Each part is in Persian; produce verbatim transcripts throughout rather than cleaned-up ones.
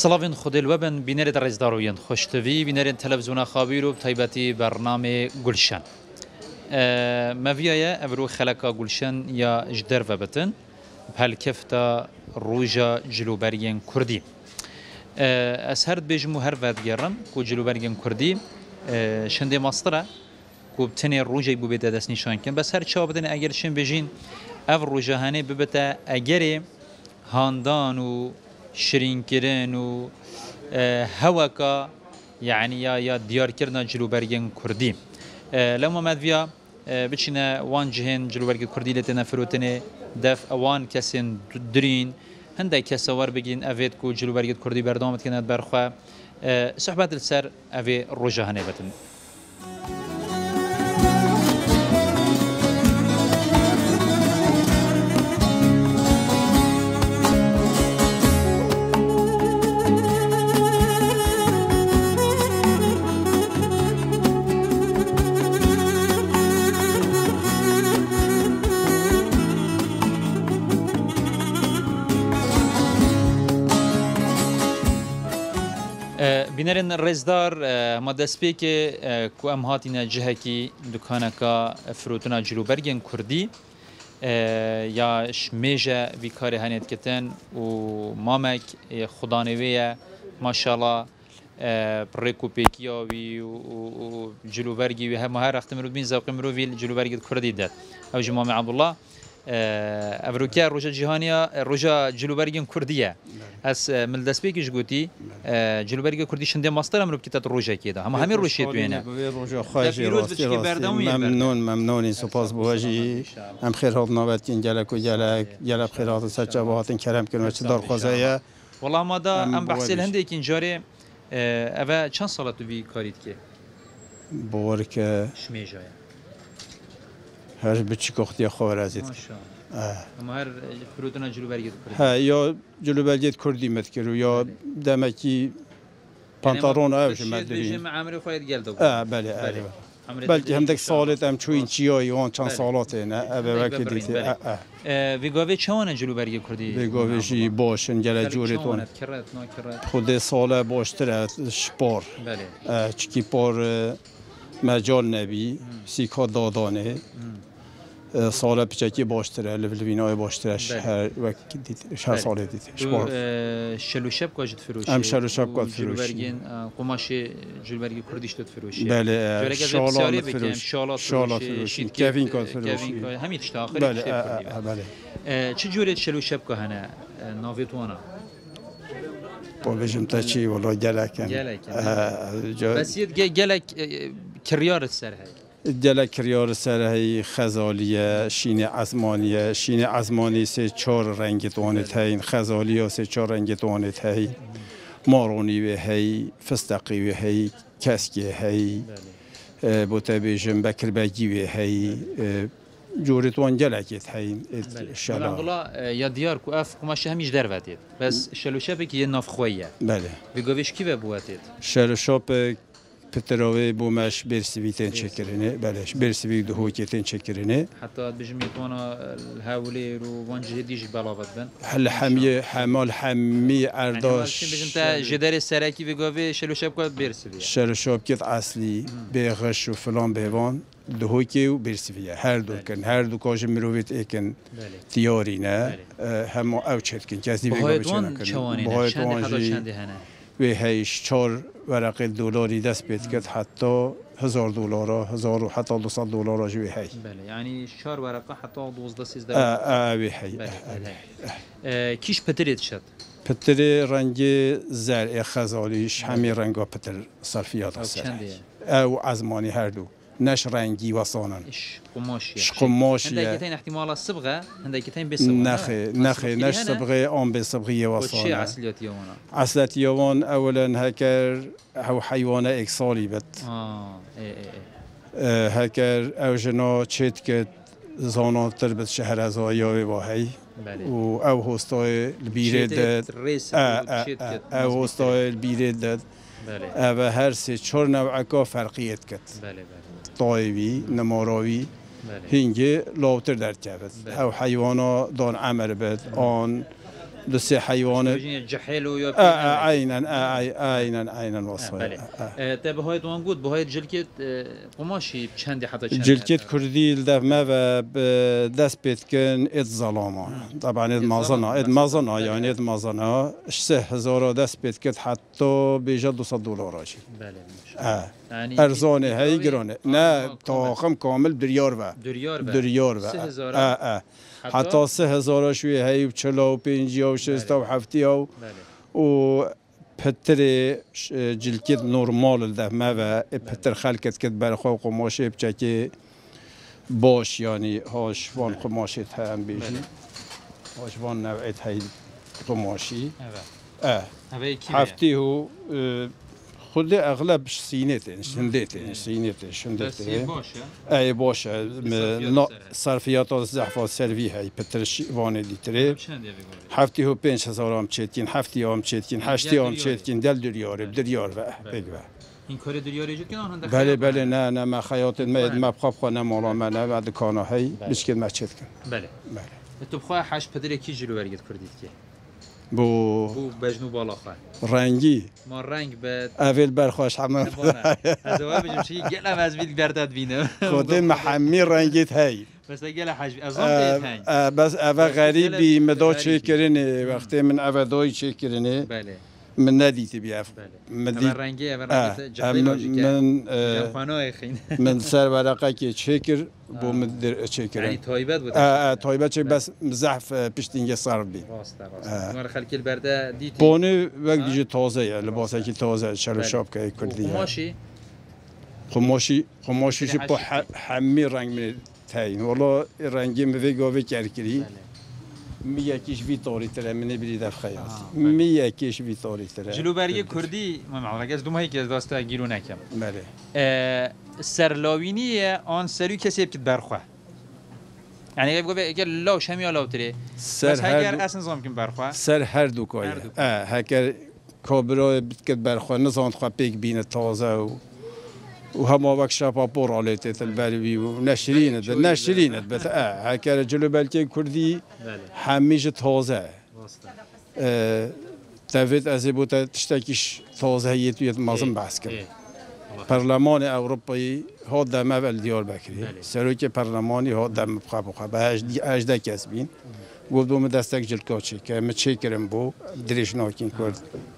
سلاوین خود الوبن بینر در رزداروین خوشتوی بینر تلویزیون خابیر و تایبتی برنامه گلشن مفیای ابرو خلقا گلشن یا جدر و بتن بهالکفتا روجا جلوبرگین کردی از هر بجمو هر ودگرم کو جلوبرگین کردی شنده ماستره کو بتنی روجای بو بده دست نشان کن بس هر چا بدن اگر شن بجین اف روجا هنه ببته اگر هاندان و شرين كرين و هواكا يعني يا يا ديار كرنا جلوبرجين كردي لما مدفيا بتشينا وان جهن جلوبرج كردي لتنا فروتني دف اوان كسن درين هندا كسوار بجين افيد كو جلوبرج كردي بردامت كانت برخوا صحبات السر افي روجا هنبتن بینرن رزدار ما دست پی که کو ام هاتینا جهه کی دکانکا فروتنا جلوبرگین کردی یا شمیجه وی کاری هنیت کتن و مامک خدانویه ماشاءالله پرکو پیکیا وی و جلوبرگی وی هم هر اختمرو بین زوق مرو وی جلوبرگی کردی داد او جمام عبدالله افروکیا روجا جهانیا روجا جلوبرگین کردیه از ملدسپیکش گویی جلوبرگ کردی شنده ماستر امروز کتات روجا کیدا هم همین روشیت وینه روجا خواهی راستی راستی ممنون ممنونی سپاس بوجی هم خیر هات نوبت کن جلک و جلک جلب خیرات سچه باهاتن کرم کنم چه دار خوازه والله ما دا ام بحثی هنده کن جاری اوه چند سالت وی کارید که باور که شمیجای هر بچی کختی خبر ازید اما هر فرودنا جلوبرگی کردی ها یا جلوبرگی کردی متکرو یا دمکی پانتالون اوش مدلی بجم عمرو خواهد گلد اه بله بله بلکه هم دک سالت هم چو این چیایی وان چند سالاته نه ابه وقتی دیده ویگاوی چوانه جلوبرگی کردی ویگاویشی باشن گله جوریتون خود ساله باشتره شپار چکی پار مجال نبی سیکا دادانه سال پیچکی باشتره لولوینای باشترش هر وقت دید هر سال دید شپار شلوشب کاجت فروشی ام شلوشب کاجت فروشی جلوبرگین قماش جلوبرگی کردیش داد فروشی بله شالات فروشی شالات فروشی کوین کاجت فروشی همین چه آخری بله بله چه جوری شلوشب که هنه ناویتوانا بولجم تا چی ولی گلکن بس یه گلک کریار سر هی گلک کریار سر هی خزالیه شین عزمانیه شین عزمانی سه چهار رنگ توانت هی خزالیه سه چهار رنگ توانت هی مارونی و هی فستقی و هی کسکی هی بوده بیشم بکر بگی و هی جورتوان جلکت هی شلا. والله یا دیار کو اف کماش همیش در ودید. بس شلوشاپی که یه نافخویه. بله. بگویش کی به بودید؟ شلوشاپ پتراوی بومش برسیویتن چکرینه. بله. برسیوی دهوکیتن چکرینه. حتی بجمیت وانا الهولی رو وان جدیش بلاوت بن. حل حمی حمال حمی ارداش. یعنی بجم تا جدار سرکی بگوی شلوشاپ کو برسیوی. شلوشاپ کت اصلی بغش و فلان بهوان. دهوکی و برسیویه هر دو کن هر دو کاش مرویت ایکن تیاری نه هم اوچت کن کسی بگویی چنکن باید وانجی و هیچ چهار ورقه دلاری دست بید کرد حتی هزار دلار هزار و حتی دوصد دلار جوی هی بله یعنی چهار ورقه حتی دوازده سیزده آه آه وی هی کیش پتریت شد پتر رنگ زرع خزالیش همین رنگا پتر صرفیات هست او ازمانی هر دو نش رنگی وصانن قماشية قماشية هندي كتين احتمال الصبغة هندي كتين بالصبغة نخي نخي نش صبغة أم بالصبغية وصانن وشي عسليات يوانا عسليات يوان أولا هكر هو حيوانة إكسالي بت آه إيه إيه إيه هكر أو جنا تشيت كت زانات تربت شهر زايا وهاي و أو هستاي البيرد أو هستاي البيرد أو هر سه چهار نوعك فرقيت كت بله بله طایوی نماراوی هنگه لاوتر در جبت او حیوانا دان عمر بد آن دو سه حیوان بجین جحیل و یا عینا عینا عینا وصل بله تا بهایت وان گود بهایت جلکت قماشی چندی حتی چند جلکت کردی لدفمه و دست بید کن اد ظلامه طبعا اد مازنا اد مازنا يعني اد مازنا سه هزار دست بید کت حتی بیجا دوصد دلار آجی بله يعني ارزانه هی گرانه نه طاقم کامل دریار و دریار و دریار و سه هزار اه اه حتی سه هزار شویه هی و چلا و پنجی و شستا و هفتی و و پتر جلکت نورمال دفمه و پتر خلکت کت برخوا قماشه بچه باش يعني هاش وان قماشت هم بيجي هاش وان نوعيت هاي قماشي اه حفتي هو خود اغلب سينته شندته سينته شندته اي باشه صرفيات الزحفه سروي هاي بترش وان ديتري حفتي هو پنج هزار ام چتين حفتي ام چتين هشتي ام چتين دل دريار دريار و بگوا این کار دریاری جد که آن هنده بله بله نه نه ما خیاط ما ما بخواب خانه مالا منه بعد کانه هی بسکن مسجد کن بله بله تو بخواه حش پدر کی جلو برگت کردید که بو بو بجنو بالا خواه رنگی ما رنگ بد اول برخواش همه از اول بجم چی گلم از بیل برداد بینم خود محمی رنگیت هی بس گل حج از آن تهنگ بس اول غریبی مداد چه کرنه وقتی من اول دای چه کرنه بله من ندیتی بیاف من رنگی اول رنگی جبهه من جمخانه خین من سر ورقه که چکر بو مدر چکر یعنی تایبت بود اه تایبت چه بس زحف پشتینگ صرف بی راست راست مار خلک البرده دیتی بونه وقت دیگه تازه یا لباسه که تازه شلو شاب که کردی قماشی قماشی قماشی چه با همه رنگ من تاین والله رنگی می گاوی کرکری می یکیش ویتاری تره من نبیدی دف خیاط می یکیش ویتاری تره جلوبری کردی من معلق از دوم هایی که از داسته گیرو نکم بله سرلاوینی آن سری کسی بکت برخواه یعنی اگه بگه اگر لاوش همی آلاو تره بس هگر اصلا نظام کن برخواه سر هر دو کاری اه هگر کابرای بکت برخواه نظام خواه پیک بینه تازه و و هم وقت شباب برالته تلبروی و نشرینت نشرینت بس اه هکر جلو بلکه کردی همیشه تازه تفید از بود تشتکیش تازه یه توی مازن بحث کرد پارلمان اروپایی ها دم اول دیار بکری سروی پارلمانی ها دم بخواب بخواب به اجده کس بین گفتم دستک جلکا چی که من چه کردم بو دریش ناکین کرد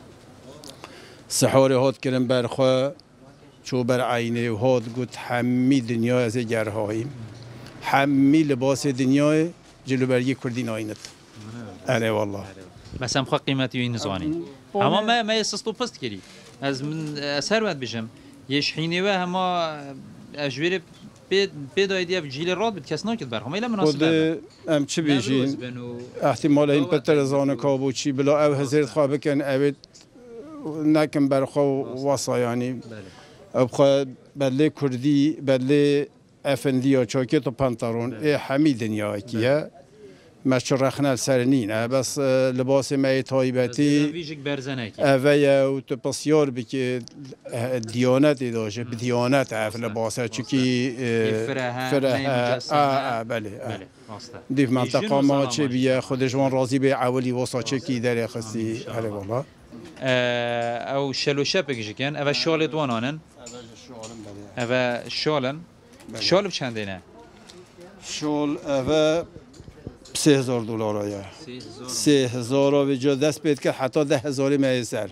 سحاری هات کردم برخوا چو بر عینه و هاد گفت همی دنیا از گرهاییم همی لباس دنیای جلوبری کردین آینت اره والله بس هم خواه قیمتی و این نزانی اما ما ما سستو پست کردی از من اثر باید بشم یش حینه و هما اجویر بید بدایدی اف جیل راد بید کس ناکد برخوام ایلا مناسبه ام چه بیشین احتمال این پتر زان کابوچی بلا او هزارت خواه بکن اوید نکن برخوا واسا یعنی ابخوا بدل کردی بدل افندیا چاکت و پانتارون ای همه دنیا کیه مشهور رخنال سرنین بس لباس مای تایبتی اویا و تو پسیار بکی دیانت داشته بدیانت اف لباسه چکی فرها آه بله دیف منطقه ما چه بیه خودشون راضی به اولی واسه چکی در خستی هر والله او شلو شپک جکن او شال دوانانن او شالن شال بچنده نه شال او سه هزار دلار آیا سه هزار و جا دست بید که حتی ده هزاری میسر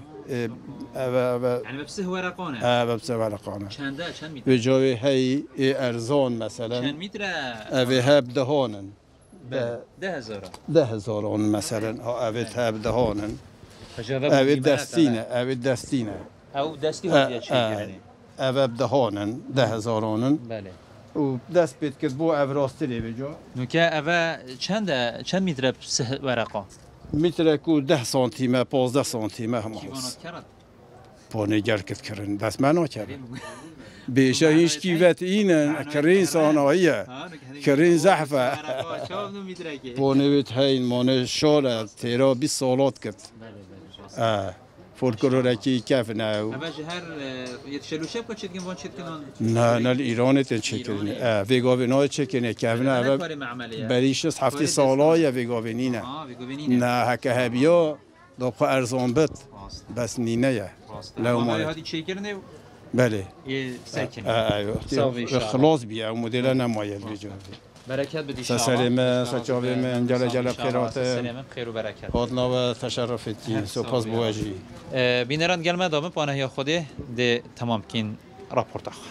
یعنی بسه ورقانه اه بسه ورقانه چنده چند میتر به جای هی ارزان مثلا چند میتره اوه هب دهانن ده هزار ده هزاران مثلا اوه هب دهانن اوه دستینه اوه دستینه او دستی ها چه یعنی اوه دهانن ده هزارانن بله و دست بید که بو افراستی لی بجا نوکه اوه چند چند میتره سه ورقا میتره که ده سانتیمه پازده سانتیمه هم کیوانات کرد پانه گرکت کرن دست منو کرن بیشه هیچ کیوت اینن کرین ساناییه کرین زحفه پانه ویت هین مانه شاره تیرا بی سالات کرد فولکلورکی کف نه اما جهر یتشلو شب که چیت وان چیت کنن نه نه ایران تنچکرنی ویگاوی نه چکنه کف نه بریش هفته سالای ویگاوی نه نه هک هبیا داخل ارزان بد بس نینه یا لو ما هذه چی کرنه بله ساکن ايوه خلاص بيا وموديل انا مايل بيجو بركات بدي شاء الله سلامة سجابة من جل جل بخيرات سلامة بخير وبركات حاضنا وتشرفتي سپاس بواجي بینران گلمه دامه پانه یا خوده ده تمام کین راپورت آخ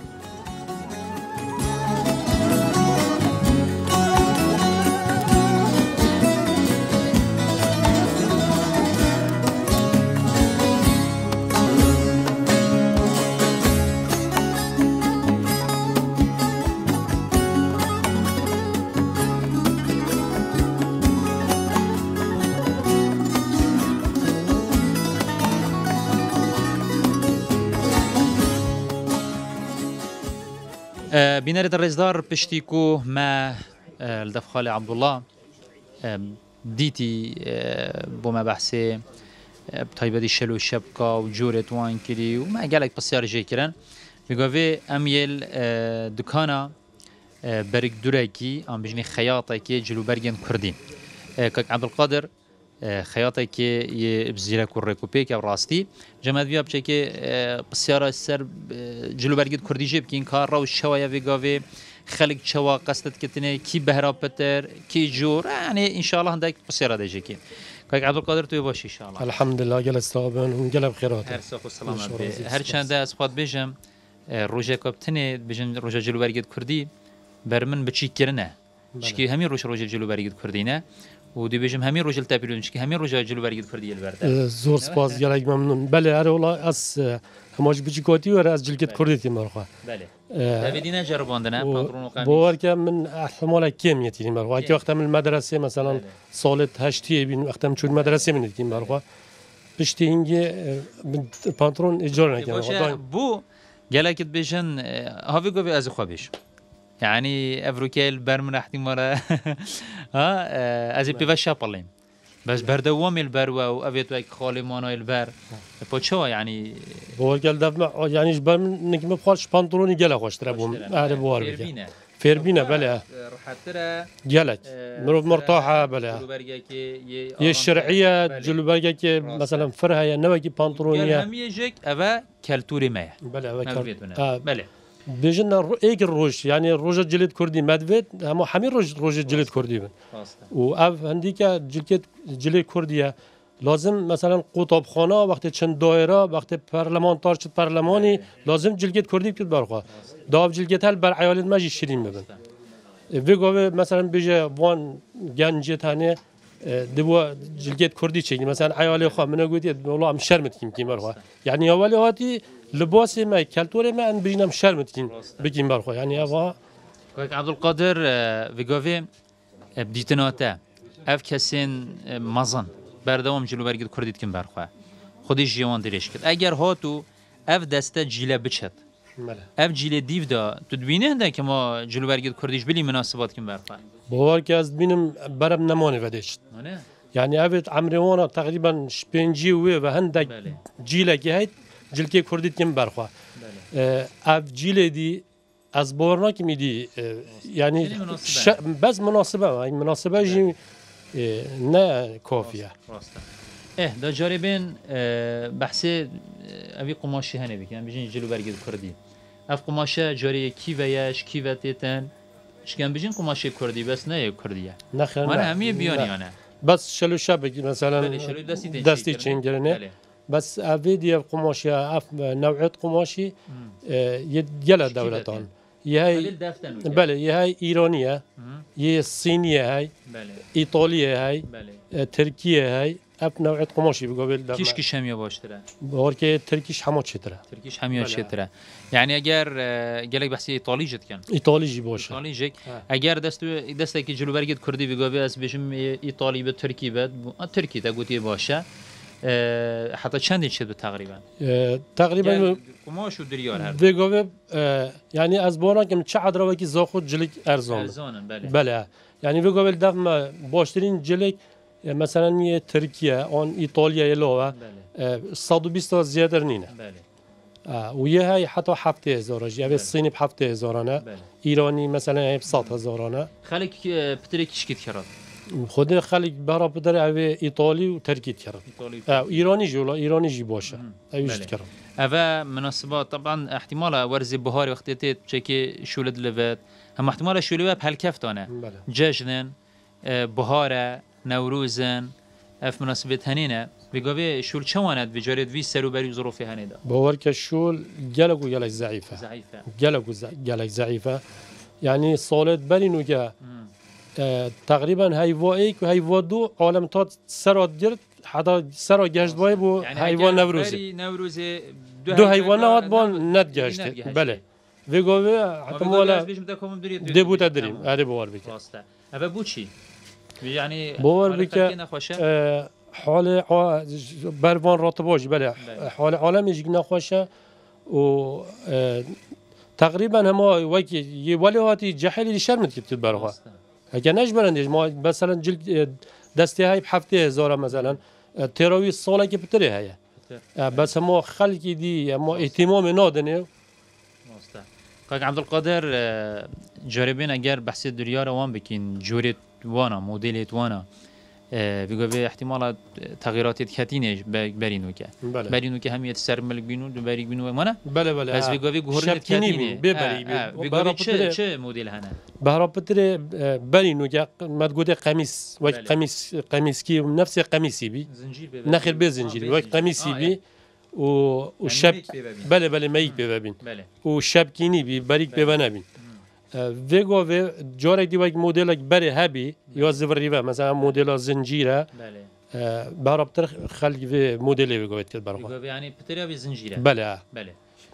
بینرد رزدار پشتیکو ما الدف خالي عبد الله دیتی بو ما بحثی بتایبدی شلو شبکا و جورت وان کری و ما گلک بسیار جی کرن میگوی امیل دکانا برگ دورکی ام بجنی خیاطه کی جلو برگن کردی که عبدالقادر خیاطه کی یه بزیره کرکو پیک او راستی جمعت بیا بچه که بسیار سر جلو برگد کردی جیب که این کار رو شوایه ویگاوی خلق شوا قصدت کتنه کی بهرابتر کی جور يعني ان شاء الله هندك بسيره دجي كي كاك عبد القادر تو باش ان شاء الله الحمد لله جلس طابن ونقلب خيرات هر سوق السلامه هر چند اسقاط بجم روجا كابتني بجن روجا جلو برگد كردي برمن بچي كرنه شكي همين روج روج جلو برگد كردينه ودي بجم همين روج التابلون شكي همين روجا جلو برگد كردي البرده زور سپاس جلك ممنون بله هر والله اس هماش بيجي كوتي ور از جلكت كرديتي مرخه بله تابدينا جرباندنا بانترون وقميص بور که من احتمال کمیتی مرخه که وقت من المدرسه مثلا سال هشتی بین وقت من چون مدرسه من دیدیم مرخه پشتی اینگه پانترون اجاره نکنم بو گلکت بجن هاوی گوی از خوابش يعني افروكيل برمن احتمال ها از بيفا شابلين بس بردوام البر و افيت وك خالي مانو البر بوچو يعني بول قال دفع يعني جبر نك مبخالش بانطلوني قال خوش تربهم اهل بوار بك فيربينا بلا راحتره قالك مروف مرتاحه بلا هي الشرعيه جلبرجك مثلا فرها يا نوكي بانطلونيه هم يجيك ابا كالتوري ما بلا بلا بيجنا ايك الروج يعني الروج جلد كردي مدفت هم حمي روج روج جلد كردي واف هنديك جلد جلد كرديه لازم مثلا قطبخانه وقت چند دایره وقت پارلمانتار چه پارلمانی لازم جلد كردي بكت برخوا داو جلد هل بر عيالت ماجي شيرين ببن ويگوه مثلا بيجي وان گنجتانه دبوا جلد كردي چي مثلا عيالي خو من گوتي والله ام شرمت كيم كيم برخوا يعني اولي هاتي لباسي ما كالتوري ما ان بيجنم شرمتين بكيم برخوا يعني ابا عبد القادر ويگوه بديتناته اف كسين مازن بردوام جلو برگد کردید کن برخواه خودش جوان درش کرد اگر هاتو اف دسته جیله بچد اف جیله دیو دا تو دبینه هنده که ما جلو برگد کردیش بلی مناسبات کن برخواه باور که از بینم برم نمانه ودشت يعني أبد عمروانا تقريبا شبنجي و هندك جيلة كهيت جلكي كرديت كم برخوا أب جيلة دي أزبورنا كم دي يعني بس مناسبة يعني مناسبة جي نه كافية. إيه ده جاربين بحثي أبي قماشي هني بك يعني بيجين جلو برجد كردي. أف قماشة جاري كيفياش كيفتيتن. إيش كان بيجين قماشي كردي بس نه كردية. نخير. ما أنا همي بياني أنا. بس شلو شبك مثلا دستي تشينجرني. بس أبي دي قماشي أف نوعية قماشي يدجلا دولتان. يهاي بله يهاي إيرانية يه الصينية هاي إيطالية هاي تركيا هاي أب نوعية قماشي بقابل كيش كيش هم يباشتره بوركي تركيش حماد شتره تركيش هم يشتره يعني أجر جالك بحثي إيطالي جت كان إيطالي جي باشه إيطالي جك أجر دستو دسته كي جلو برجد كردي بقابل أس بيشم إيطالي بتركي بد تركي تقولي باشه حتى چند شد تقریبا تقریبا قماش و دریار هر بگوه یعنی از بارا که چقدر و کی زاخود جلک ارزان ارزانن بله بله یعنی بگوه دفعه باشترین جلک مثلا یه ترکیه آن ایتالیا علاوه صد و بیست تا زیادر نینه و یه های حتی هفته هزارش یا صینی هفته هزارانه ایرانی مثلا صد هزارانه خلق پتری کشکید کرد خود خلق برا پدر اوه ایتالی و ترکی کرد ایرانی جولا ایرانی جی باشه اویش کرد اوه مناسبات طبعا احتمال ورزی بهاری وقتی تیت چکی شولد لفت هم احتمال شولد به هالكفتانه جشن بهاره نوروزن اف مناسبت هنینه بگوی شول چواند بجارد وی سرو بری ظروفی هنیدا باور که شول گلگو گلک ضعیفه ضعیفه گلگو گلک ضعیفه یعنی سالت برینو که تقریبا هیوایی که هیوا دو عالم تا سرات گرد حتی سرا گشت بای بو هیوان نوروزی نوروزی دو هیوانات بان ند گشت بله بگوی احتمالا دبوت داریم آره باور بکن اوه بو چی یعنی باور بکن حال بروان راتباش بله حال عالم یکی نخواشه و تقریبا هما وکی یه ولی هاتی جحلی شرمت کتید برها اگه نش برندش ما مثلا جل دسته های هفته هزار مثلا تراوی ساله که بتره هیا بس ما خلقی دی اما اهتمام نادنه کاک عبدالقادر جاربین اگر بحث دریا روان بکین جورت وانا مدلت وانا بگو به احتمال تغییرات کتینش برینو که برینو که همیت سر ملک بینو دو بری بینو مانه بله بله بس بگو به گهرنت کتینه ببری بگو چه چه مدل هنه بهرا پتر برینو که مدگوده قمیص و قمیص قمیص کی نفس قمیصی بی نخیر به زنجیری و قمیصی بی و و شب بله بله میک ببین و شبکینی بی باریک ببنبین ویگو و جورک دیوک مدل بره هبی یا زوری و مثلا مدل زنجیره بهرا پتر خلق و مدل ویگو بید برای ویگو یعنی پتر یا زنجیره بله بله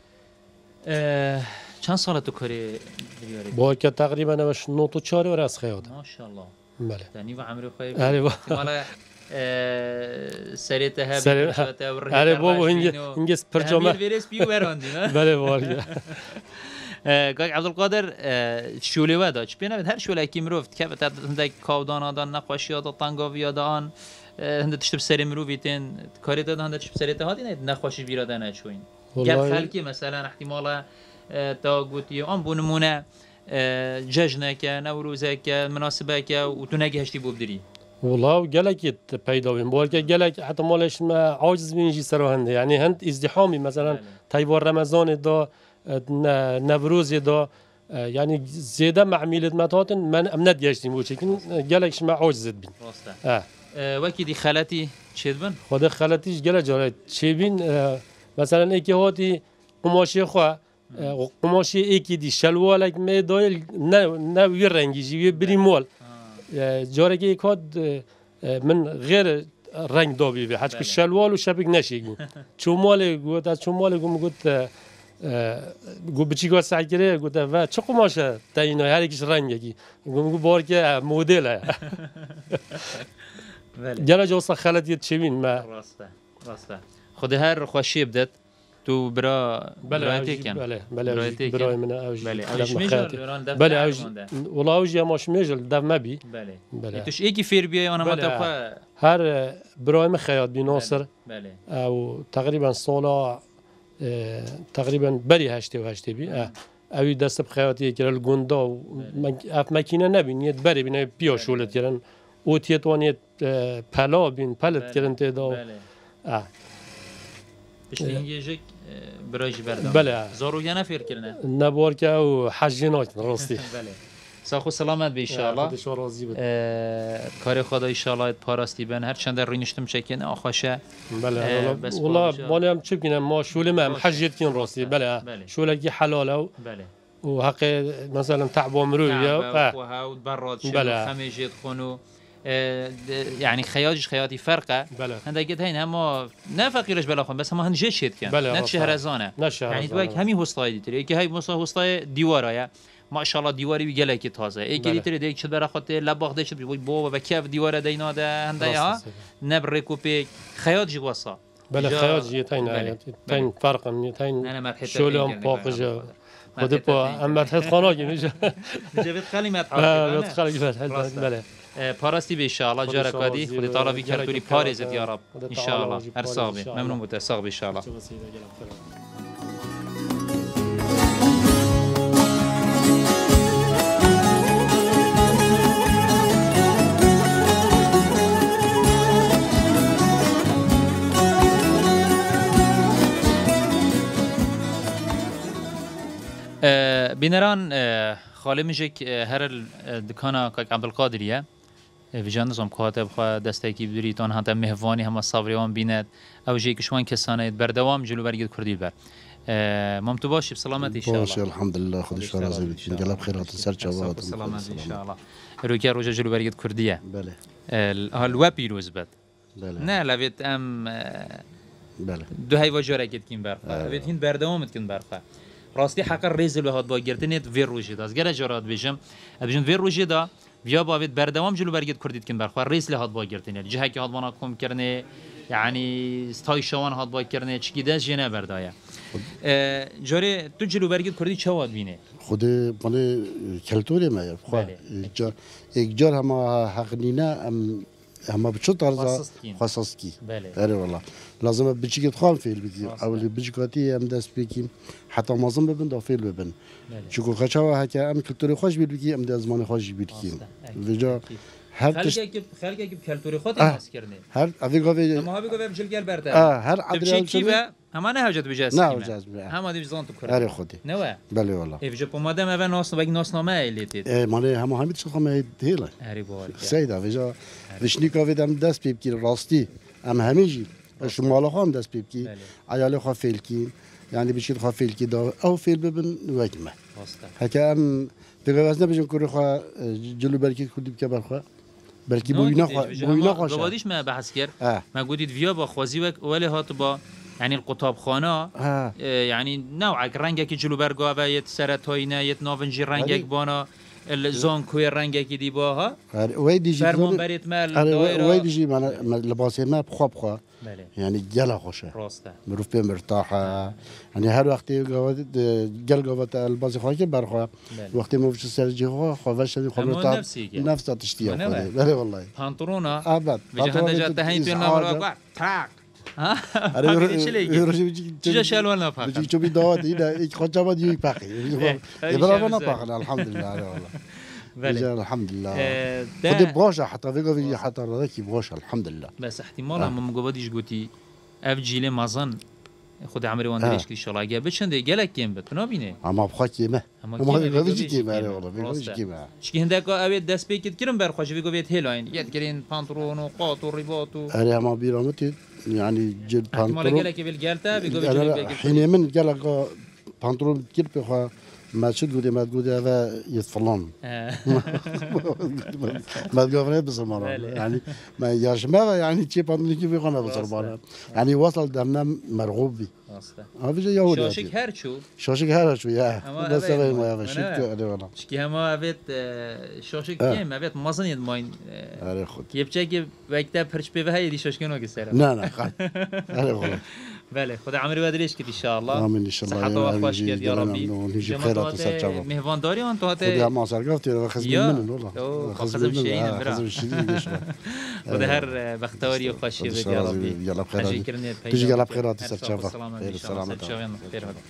چند سال تو کاری دریاری؟ با که تقریبا نوش نوت و چهار ور از خیاط. ماشاءالله. بله. دنی و عمرو خواهی. آره با. مالا سریعته هم. آره با اینجا اینجا پرچم. همین ویرس بیو براندی نه؟ بله وارد. کاک عبدالقادر شوله ودا. چه بینه هر شوله کی مروفت که بتاد هندک کاودان آدان نقاشی آدان تانگاوی آدان هند تشتب سری مروفیتن کاری دادن هند تشتب سری تهادی نه نقاشی بیرادن نشوین. گل خالکی مثلا احتمالا تا گویی آن بونمونه جشنه که نوروزه که مناسبه که و تو نگهشتی بودری. والله گلکی پیدا بیم. باید که گلک حتی مالش ما عاجز بینیجی سرهنده. یعنی هند ازدحامی مثلا تایوار رمضان دا نوروز دا یعنی زیاده معمیلت متاتن من امنت گشتیم بود چون گلکش ما عاجز بین. آه. وکی دی خالتی چه بین؟ خود خالتیش گله جاره چه بین مثلا ایکی هاتی قماشی خواه قماشی ایکی دی شلوالک میدایل نه نه وی رنگی جیوی بریمول جاره که یک هات من غیر رنگ دابی به حتی شلوال و شبک نشیگیم چون مال گوت از چون مال گم گوت گو بچی گوت سعیره گوت و چه قماشه تا اینا هر یکیش رنگی گم گو بار که مدل جاره جوسا خالتی چوین ما راسته راسته خود هر خوشی بدت تو برا برای کن بله بله برای من اوج بله اوج میجل بله اوج والله اوج یا ماش میجل دم مبی بله بله توش ایکی فیر بیای انا ما تبقى هر برای من خیاط بی ناصر بله او تقریبا سالا تقریبا بری هشته و هشته بی اوی دست بخیاطی کرد گندا من اف مکینه نبینید بری بینه بیا شولت کردن اوتیت وانیت پلا بین پلت کردن تدا اه اشتینگیجک برای جبردم. بله. زارویا نفیر کردن. نبار که او حجینات راستی. بله. ساخو سلامت به ایشالا. خودش راضی بود. کار خدا ایشالا پاراستی بن هر چند در رینشتم چکین آخاشه. بله. والله مالی هم چه بگیم ما شوله ما حجیت کن راستی. بله. شوله کی حلاله و. بله. و حق مثلا تعب مرویا. تعب و براد شد. بله. خمیجت خونو. يعني خياطش خياطي فرقه هندك هين هم نه فقيرش بلا خون بس هم هن جشيت كان نه شهرزانه يعني دوك همي هوستاي دي كي هاي مصا هوستاي ديوارا ما شاء الله ديواري بيجلا كي تازه اي كي تري ديك شد برا خاطر لباخ دشت بو و كيف ديوارا دينا ده هندايا نبريكوبي خياط جي وصا بلا خياط جي تاين تاين فرق تاين شولهم باقجه خود با ام مدحت خانه میشه میشه خالی مدحت اه خالی مدحت بله پارستی به انشاءالله خدا جارا شما کادی زیر- خودی طالبی جارا کردوری که پاریزت کرد، یا رب خدا انشاءالله تعالی واجب هر پارێز صاحبی انشاءالله. ممنون بوده صاحبی انشاءالله چه وسیله گلم خیر. بینران خاله میشک هر دکانا که عبدالقادریه ویژان نظام کاتب خواه دسته کی بدری تون هنتا مهوانی همه صبریان بیند او جی کشوان کسانه بردوام جلو برگید کردی بر ممتو باشی بسلامت ان شاء الله. باشه الحمد لله خودش راضی بشین قلب خیرات سر جواد سلامت ان شاء الله. روی روز جلو برگید کردیه. بله. هال و پیروز بد. بله. نه لویت ام بله. دو هی واجاره کت کیم برخا. لویت هین بردوامت کن برخا. راستی حق ریزل به هات با گرتنیت ویر روزی داز. گر جرات بیشم. بیشم ویر روزی دا. بیا باید بردوام جلو برگید کردید کن برخا. ریزل هات با گرتنیت. جه کی هات بانا کم کرنه. یعنی استای شوان هات با کرنه چکی دست جنه بردایا. جاری تو جلو برگید کردی چه واد بینه؟ خود من کلتوری میاد. خب جار یک جار هم حق نینا هم هم بچه ترزا خاص کی. بله. آره والله. لازم بچگیت خام فیل بگی. اولی بچگاتی هم دست بگیم. حتی مازم ببین دافیل ببین. چون خشوا هک هم کلتوری خوش بگی هم دزمان خوش بگی. وجا هر خلق کی خلق کی کلتوری خود هست کرده. هر اوی گاوی. اما هاوی گاوی بچل گل برده. آه هر عدل کی و همان هجت بجاست. نه هجت بجاست. هم دیو زان تو کرده. آره خودی. نه. بله والله. ایوج پوماده ما ناس بگی ناسنامه ایلیتید. مانه هم همین چه خواهم هیله. هری باری. سیدا وجا وشنی کاوی دم دست بیب کی راستی هم همیجی. شمال خان دست بیب کی. عیال خوا فیل کی. یعنی بچید خوا فیل کی دا او فیل ببین وجمه. هکام دیگه واسه نبیشم کاری خوا جلو برکی کردیم که برخوا. بلکه بوینا خوا بوینا خواشه. گوادیش ما بحث کرد. ما گودید ویا با خوازی و ولی هات با يعني القطاب خانه يعني نوعك رنجك جلو برقا و يت سرطاينه يت نافنجي رنجك بانا الزون كوي رنجك دي باها ويدي جي فرمان بريت مال دايره ويدي جي معنا لباسي ما بخوا بخوا يعني جلا خوشه راسته مروف بيه مرتاحه يعني هر وقت قوات جل قوات الباسي خواكي برخوا وقت ما فيش سرجي خوا خواش خلو تاع نفس تشتيه بله والله بانطرونا ابد بجهنده جاته هين في المرا تاك ها چه شلوار نپاخت بچه چوبی داد اینا یک خودم باید یک پاکی ابراهیم نپاخت الحمد لله والله الحمد لله خود باشه حتی بگویی حتی رادکی باشه الحمد لله بس احتمالا ما مگودیش گویی اف جیل مازن خود عمری واندریش کی شاء الله اگه بچنده گلک کیم بت نبینه اما بخوا کیمه اما بگویی کیمه آره والله بگویی کیمه چی هنده که اوید دست پیکت کردم برخوش بگویید هلاین یاد کردین پانترون و قاط و رباط و آره اما بیرامتی يعني جل بانترون احتمال گلک بالگلتا بگویید حين من گلک بانترون كير بخوا ما شد قدي ما تقولي هذا يتفلون ما تقولي بس مرة يعني ما ياش ما يعني شيء بانترون كيف يقولنا بس مرة يعني وصل دمنا مرغوب بي ها بيجي يهودي شاشك هرشو شاشك هرشو يا بس هذا ما يا شيء كده والله شكي هما أبيت شاشك كيم أبيت مازن يدمين أره خد يبتشك وقتها برش بيفه يدي شاشكينو كسره لا لا خد أره والله بله خدا عمري ودريش كده إن شاء الله آمين إن شاء الله صحة وخوش كده يا ربي نيجي خيرات وسجوا مهوان داري وأنت هات خدي عم أصار قفتي أنا خزم منن والله خزم الشيرين برا خزم الشيرين ليش خدا هر بختاري وخوش كده يا ربي يلا بخيرات تيجي يلا بخيرات وسجوا خير السلامة خير هذا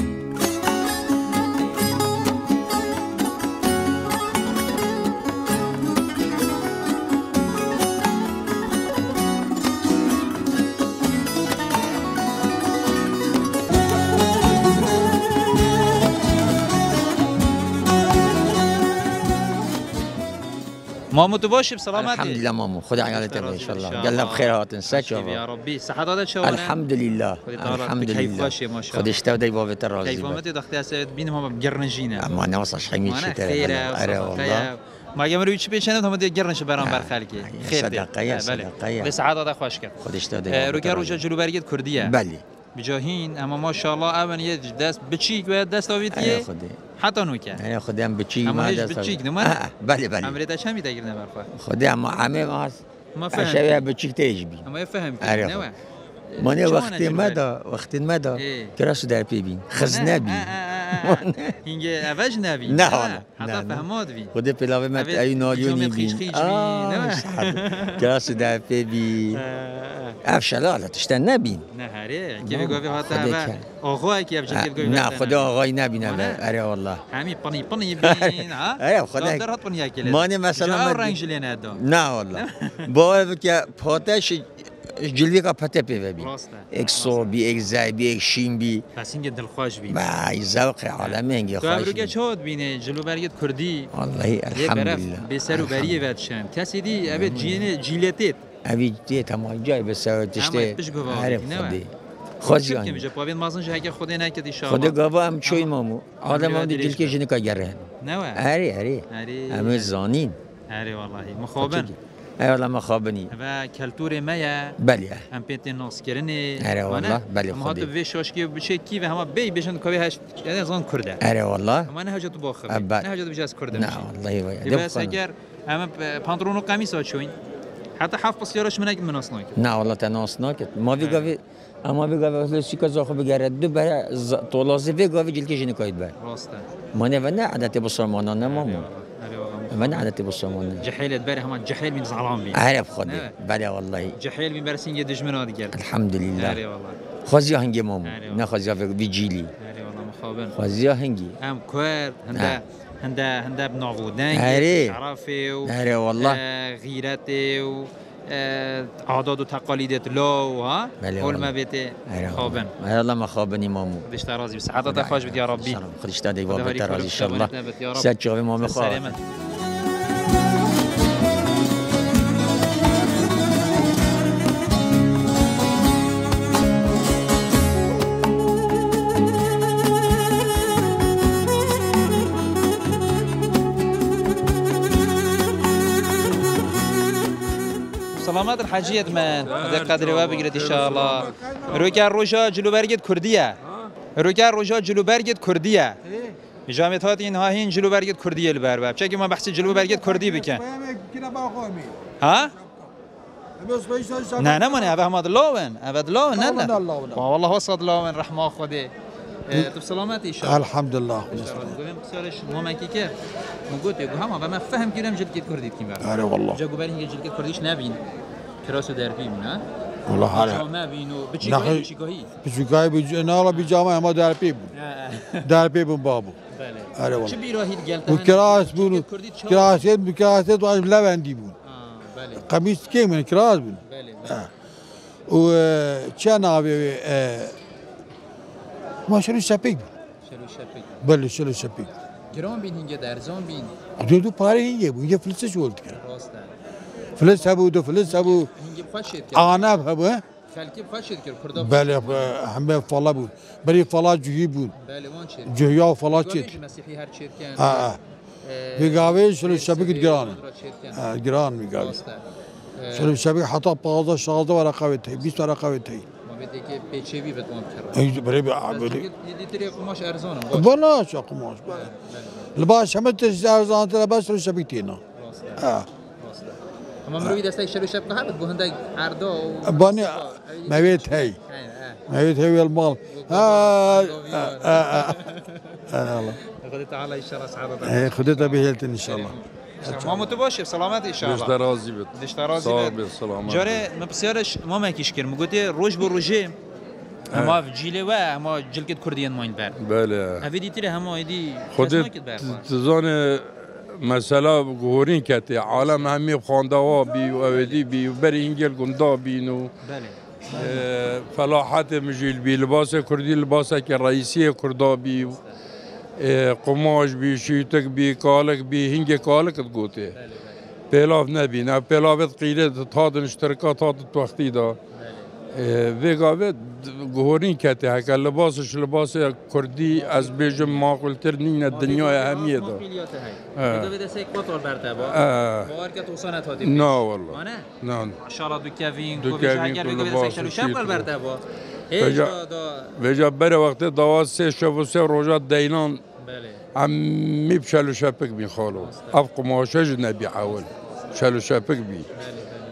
مامو تو باشی بسلامتی الحمد لله مامو خدا عيالك ان شاء الله قلنا بخيرات نسك يا ربي صحة هذا شو الحمد لله الحمد لله خد اشتاو داي بابا الرازي كيف ما تدخل اسد بينهم بقرنجينا ما انا وصل حميد شي خير والله ما يمر يجي بيشنه هم دي قرنش برام برخالكي خير صدقه صدقه لسعادة هذا خوش كان خد اشتاو داي روكا روجا جلو بريد كرديه بلي بجاهين اما ما شاء الله امن يد دست بتشيك و دست اويتيه حتى نوكا انا خدام بتشيك ما دست بتشيك نما بلي بلي امريتا شامي تاجرنا برفا خدام عمي ما ما فهم شبيه بتشيك تيجبي اما يفهم نوا ماني وقت مدى وقت مدى كراسو دار بيبين خزنابي اینگه اوج نبین نه حالا حتی فهماد بین خود پلاوی مت ای نالیونی بین آه کلاس دفعه بی افشلا حالا تشتن نبین نه هره که بگوی هاتا آقا که افشل که بگوی نه خدا آقای نبینه اره والله همین پنی پنی بین ها اره خدا در هات پنی اکل مانه مثلا رنگ جلینه دا نه والله باور که پاتش جلوی کا پته پی بی یک صوبی یک زایبی یک شیم بی پس اینگه دلخوش بین وای ذوق عالمه اینگه خوش تو که چود بینه جلو برگت کردی والله الحمدلله به سر و بریه ودشن کسی دی ابد جین جیلتیت اوی دی تمام جای به سر تشته عارف خودی خوشی که میشه پاوین مازن جه که خودی نکد ان شاء الله خود گاوا هم چوی مامو آدم هم دیگه که جنی کاگره نه اره اره همه زانین اره والله مخابن ای والله مخابنی و کلتور مایا بله هم پیت ناس کرنه اره والله بله ما تو وی شاش کی بشه کی و هم بی بشن کوی هشت یعنی زان کرده اره والله ما نه حاجت باخر نه حاجت بجاز کرده نه والله وای بس اگر هم پانترون و قمیص آچوین حتی حرف بسیارش منک مناس ناکد نه والله تناس ناکد ما بیگاوی اما بیگاوی اصلا چیکار زاخو بگرد دو برای طولازی بیگاوی جلکی جنی کاید بر راسته ما نه و نه عادت بسرمانان نه مامو من عادت بسرمانان جحیلت بره هم جحیل من زعلان بی عارف خودی بله والله جحیل من برسین یه دشمن دیگر الحمدلله اره والله خوزیا هنگی مامو نه خوزیا بیجیلی اره والله مخابن خوزیا هنگی هم کرد هنده هنده هنده بناغودن اره عرفه و اره والله غیرته و عادات و تقالیدت لو ها اول ما بیته خوابن الله ما خوابنی مامو خودش ترازی سعادت خوش بید یا ربی خودش تادی بابا ترازی ان شاء الله سعد شوی مامو خواب سلامات الحاجية من هذا قدر وابقرت إن شاء الله روكا روجا جلو برقت كردية روكا روجا جلو برقت كردية جامعة هاتين هاهين جلو برقت كردية البرباب شكل ما بحث جلو برقت كردي بكن ها نه نه من أبا حمد الله وين أبد الله وين نه والله وصد الله وين رحمة خدي طب سلامات إن شاء الله الحمد لله قوم بسالش ما ماكي كيف موجود يقول هم ما فهم كلام جلكت كردي كيما اره والله جا قبل هي جلكت كرديش نبين كراسو دربي منا والله اره ما بينو بتشيكوهي بتشيكوهي بتشيكوهي بجنالا بجامعة ما دربي بون دربي بون بابو بله اره والله چه بیراهی گلتن وكراس بون كراسات بكراسات وعش لبندي بون اه بله قميص كي من كراس بون بله و كان ابي ما شلو شپیک شلو شپیک بله شلو شپیک گران بین هنگه درزان بین دو دو پاره اینگه بود یه فلسش ولد کرد راسته فلس هبو دو فلس هبو هنگه بخشید کرد آناب هبو خلکی بخشید کرد کردا بله همه فلا بود بری فلا جویی بود بله وان چه جویا فلا چید مسیحی هر چرکن اه میگاوی شلو شپیک گران گران میگاوی راسته شلو شپیک حتی پانزده شانزده ورقه تی بیست ورقه تی بده که پیچه‌ای بتوان کرد. ای برای برای. لیتری قماش ارزانه. بالا شو قماش. لباس همه تش ارزان تر بس رو شبیتینا. آه. اما مروی دسته شلو شب که هبت بهندای عردا. بانی موید هی. موید هی المال. آه آه آه. خدا تعالی ان شاء الله سعادت. خدا بهیلت ان شاء الله. ما متباشر سلامت ان شاء الله. دشترازی بد. دشترازی بد. سلامت. جاره مبسیارش ما مکیش کرد. مگویی روز بر روزه. اما جیله و اما جلکت کردیان ماین بر. بله. هفیدی تره همه ایدی. خودت تزان مثلا گورین کتی عالم همی خانده ها بی و اویدی بی و بر اینگل گندا بینو. بله. فلاحت مجیل بی لباس کردی لباس که رئیسی کردا بی قماش بی شیتک بی کالک بی هنگ کالک گوته پیلاف نبی نه پیلافت قیله تاد اشتراکات تاد وقتی دا ویگاوت گهورین کتی هکر لباسش لباس کردی از بیجم معقولتر نین دنیای همیه دا دو بده سیک بطور برده با باور که توصانت هادی نه والله نه ماشاءالله دو کوین دو کوین اگر بگو بده سیک شلو شب قل برده با وجا بره وقتی دوات سه شب و سه روزات دینان هم میب شلو شپک بی خالو اف قماشه نبی عول شلو شپک بی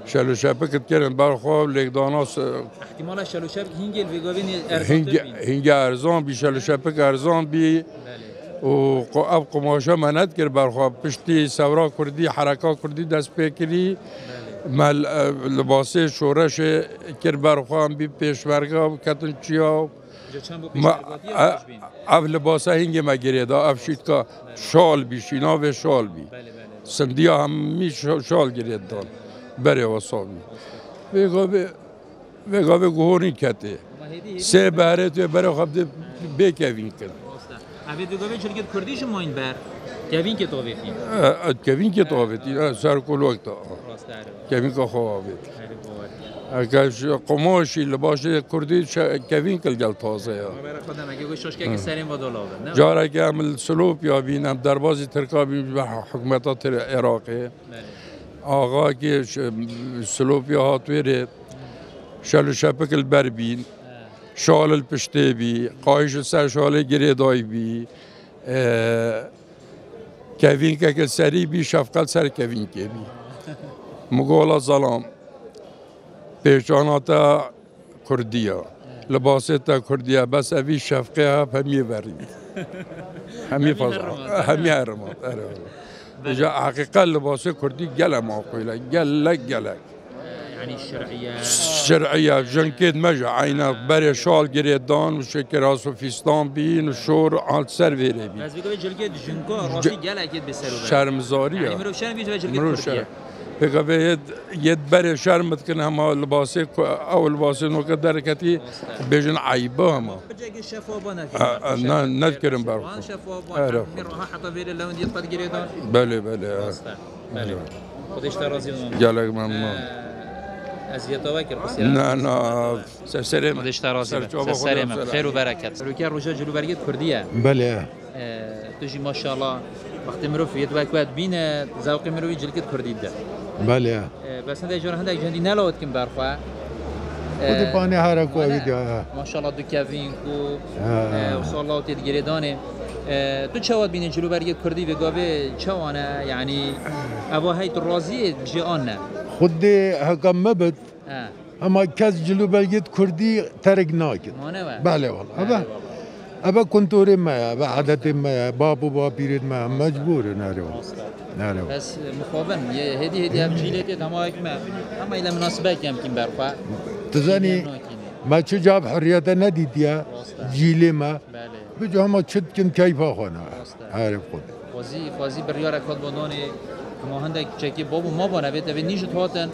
شلو شبکت کردن برخواه لگداناس احتمال شلو شبک هنگل ویگاوین هنگ هنگ ارزان بی شلو شبک ارزان بی و اب قماشا منت کرد برخواه پشتی سورا کردی حرکا کردی دست پیکری مال لباسه شورش کرد برخواه بی پیشورگا کتن چیا ما اف لباسه هنگ ما گریدا اف شید که شال بی شینا و شال بی سندیا همی شال گرید دان بره وصابی ویگاوی ویگاوی گوهری کته سه بهره توی بره خب بیکوین کرد اوی ویگاوی چلگید کردیش ماین بر کوین که توفیقی کوین که توفیقی سر کل وقت کوین که خوابید اگر قماشی لباس کردی کوین کل جل تازه یا خودم اگه گوش که سریم و دلابه جارا که عمل سلوپ یا بینم دربازی ترکا بین حکومتات عراقی آقا که سلوپ یا هاتویره شلو شپک البر بین شال الپشته بی قایش سر شال گریدای بی کوین که سری بی شفقت سر کوین که بی مگولا ظلام پیشاناتا کردیا لباستا کردیا بس اوی شفقه ها همی ورید همی فضا همی حرمات جا حقیقا لباس کردی گل ما قیله گلک گلک يعني الشرعية شرعية جنكيد مجا عينا بري شال جريدان وشكراس وفيستان بين وشور على السيرفيري بي بس بيقول جلكيد جنكو راسي جل اكيد بيسالو شرمزارية يعني مروف شرم بيجي جلكيد كردية بيقول يد يد بري شرمت كن هما لباسي او لباسي نو قدر كتي بيجن عيبه هما بجي شفافة نذكر نذكرن بارو شفافة راح حتى فيري اللون دي قد جريدان بله بله بله خودش ترازي جالك ممنون ازیتا وکر قصیره نه نه سرسرم خودش ترازی سرسرم خیر و برکت روکی روزا جلو برگت کردیه بله توجی ماشاءالله وقتی مروف یه وقت بعد بین ذوق مروی جلکت کردید ده بله بس هنده جور هنده جندی نلوت کم برخوا خودی پانی هرکو ویدیو ماشاءالله دو کوین کو و سالله تید گریدانه تو چواد بین جلو برگت کردی و گاوه چوانه یعنی اوه هیت راضیه جیانه خودی هکم مبد اما کس جلو بلگید کردی ترک ناکد بله والله ابا ابا کنتوری ما ابا عادت ما بابو با پیرد ما مجبور نره نره بس مخابن هدی هدی هم جیلتی تمام ما اما الى مناسبه کم کیم برفا تزانی ما چه جاب حریت ندیدیا جیل ما بجو هم چت کن کیفا خونه عارف خود فازی فازی بریار کد بودانی ما هندک چکی بابو ما با نبید و نیجت هاتن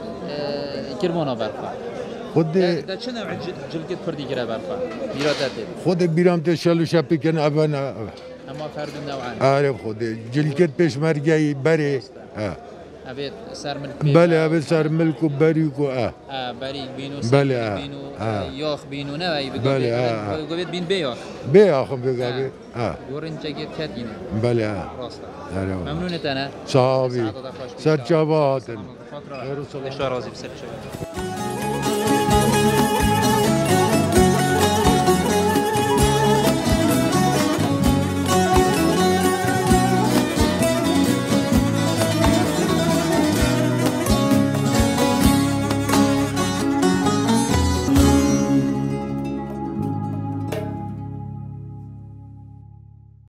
کرمانا برفا خود دا چه نوع جلکت کردی کرده برفا بیراتت خود بیرام تشلو شپی کن ابنا اما فرد نوعان عارف خود جلکت پیش مرگی بری ابد سر ملک بله ابد سر ملک و بری کو اه بری بینو بله بینو یاخ بینو نه وی بگو بله بگوید بین بیاخ بیاخ بگوید اه گورن چگید کتینه بله راستا ممنون ممنونت انا صحابی سر جواد فتره راضی بسر